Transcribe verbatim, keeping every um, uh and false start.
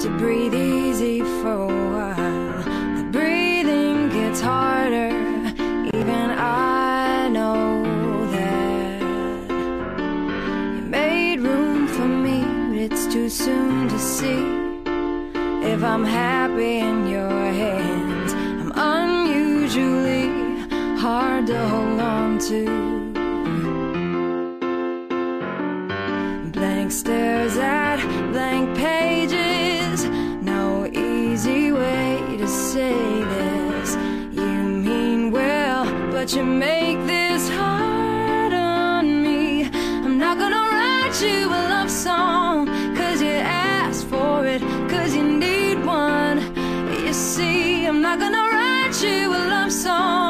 to breathe easy for a while. The breathing gets harder, even I know that. You made room for me, but it's too soon to see if I'm happy in your hands. I'm unusually hard to hold on to. Blank stares at blank pages, no easy way to say this. You mean well, but you make this hard on me. I'm not gonna write you a love song, cause you asked for it, cause you need one. You see, I'm not gonna write you a love song,